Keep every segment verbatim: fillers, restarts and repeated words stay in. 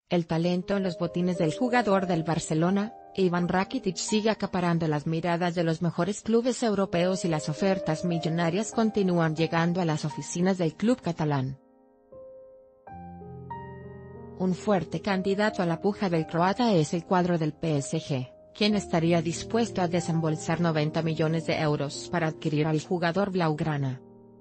El talento en los botines del jugador del Barcelona, Ivan Rakitic, sigue acaparando las miradas de los mejores clubes europeos y las ofertas millonarias continúan llegando a las oficinas del club catalán. Un fuerte candidato a la puja del croata es el cuadro del P S G, quien estaría dispuesto a desembolsar noventa millones de euros para adquirir al jugador blaugrana.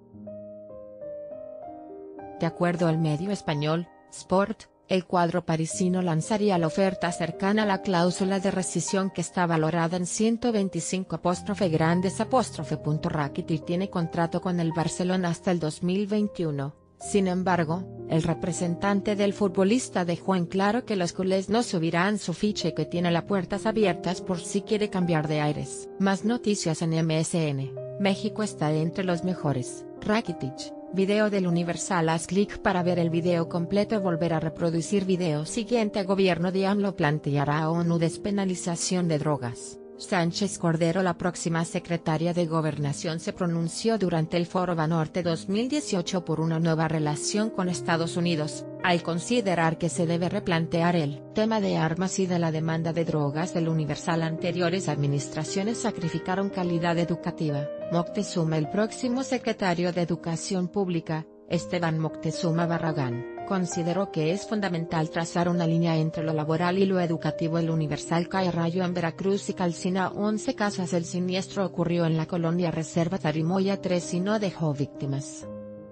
De acuerdo al medio español, Sport, el cuadro parisino lanzaría la oferta cercana a la cláusula de rescisión que está valorada en ciento veinticinco grandes. Rakitic tiene contrato con el Barcelona hasta el dos mil veintiuno, sin embargo, el representante del futbolista dejó en claro que los culés no subirán su ficha y que tiene las puertas abiertas por si quiere cambiar de aires. Más noticias en M S N, México está entre los mejores. Rakitic, video del Universal. Haz clic para ver el video completo. Volver a reproducir video siguiente. Gobierno de AMLO planteará a ONU despenalización de drogas. Sánchez Cordero, la próxima secretaria de Gobernación, se pronunció durante el Foro Banorte dos mil dieciocho por una nueva relación con Estados Unidos, al considerar que se debe replantear el tema de armas y de la demanda de drogas del Universal. Anteriores administraciones sacrificaron calidad educativa. Moctezuma. El próximo secretario de Educación Pública, Esteban Moctezuma Barragán, consideró que es fundamental trazar una línea entre lo laboral y lo educativo. El Universal. Cae rayo en Veracruz y calcina once casas. El siniestro ocurrió en la colonia Reserva Tarimoya tres y no dejó víctimas.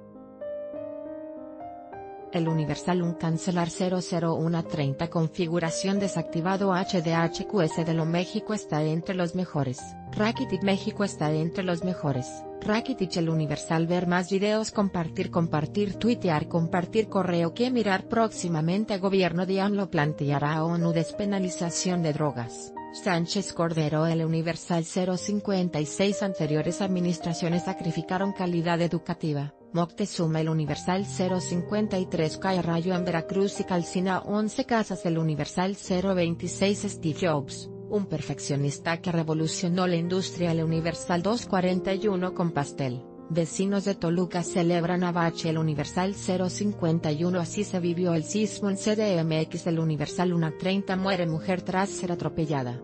El Universal. Un cancelar cero cero uno treinta configuración desactivado. H D H Q S de lo México está entre los mejores. Rakitic. México está entre los mejores. Rakitic. El Universal. Ver más videos. Compartir compartir tuitear compartir correo que mirar próximamente. Gobierno de AMLO planteará a ONU despenalización de drogas. Sánchez Cordero. El Universal. cero cincuenta y seis Anteriores administraciones sacrificaron calidad educativa. Moctezuma. El Universal. cero cincuenta y tres Cae rayo en Veracruz y calcina once casas. El Universal. cero veintiséis Steve Jobs, un perfeccionista que revolucionó la industria. El Universal. dos cuarenta y uno Con pastel, vecinos de Toluca celebran a Bache. El Universal. cero cincuenta y uno Así se vivió el sismo en C D M X. El Universal. uno treinta Muere mujer tras ser atropellada,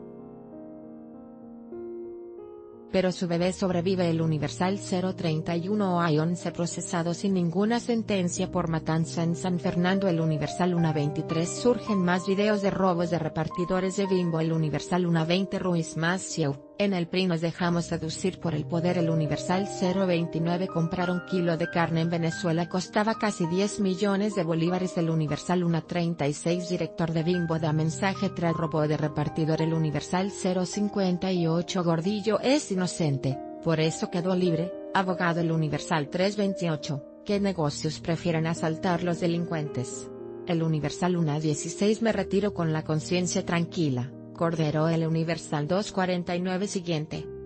pero su bebé sobrevive. El Universal. cero treinta y uno Hay once procesados sin ninguna sentencia por matanza en San Fernando. El Universal. uno veintitrés Surgen más videos de robos de repartidores de Bimbo. El Universal. uno veinte Ruiz Massieu, en el P R I nos dejamos seducir por el poder. El Universal. cero veintinueve Comprar un kilo de carne en Venezuela costaba casi diez millones de bolívares. El Universal. uno treinta y seis Director de Bimbo da mensaje tras robo de repartidor. El Universal. cero cincuenta y ocho Gordillo es inocente, por eso quedó libre, abogado. El Universal. tres veintiocho ¿Qué negocios prefieren asaltar los delincuentes? El Universal. uno dieciséis Me retiro con la conciencia tranquila, Cordero. El Universal. dos cuarenta y nueve Siguiente.